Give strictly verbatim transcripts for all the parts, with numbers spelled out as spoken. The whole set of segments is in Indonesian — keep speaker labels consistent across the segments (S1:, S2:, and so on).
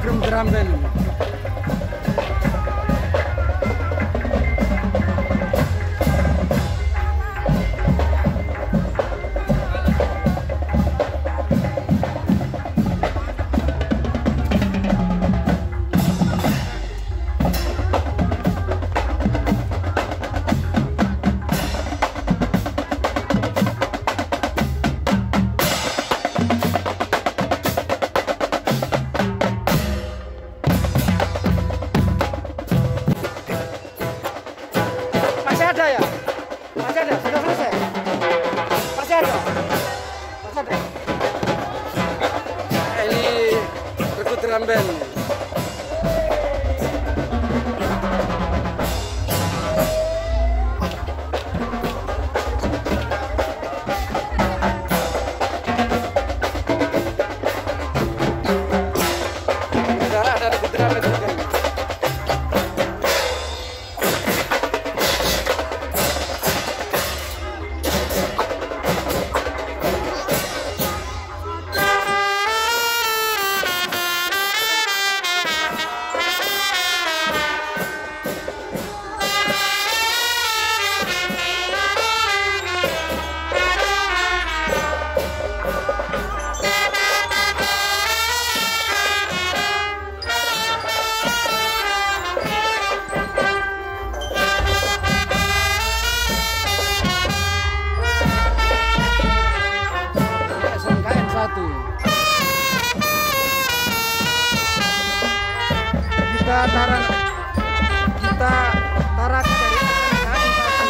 S1: Grum Drum Band. Ada ya? Masih ada? Sudah selesai? Masih ada? Masih ada? Eh, ini Regu Drum Band. Sudah ada Regu Drum Band juga. Kita tarak kita tarak dari S M K N satu.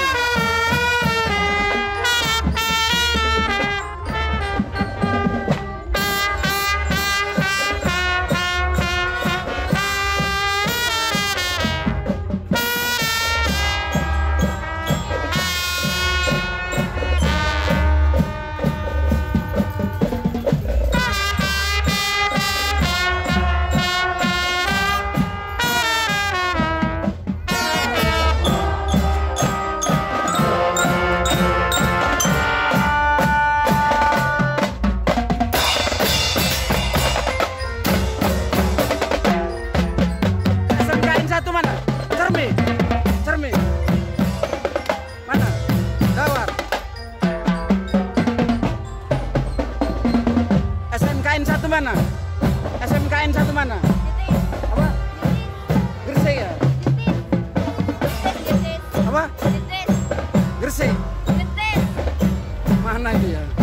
S1: Satu mana? Cermi, Cermi. Mana? Dawar. S M K N satu mana? S M K N satu mana? Apa? Gresik ya? Apa? Gresik. Mana itu ya?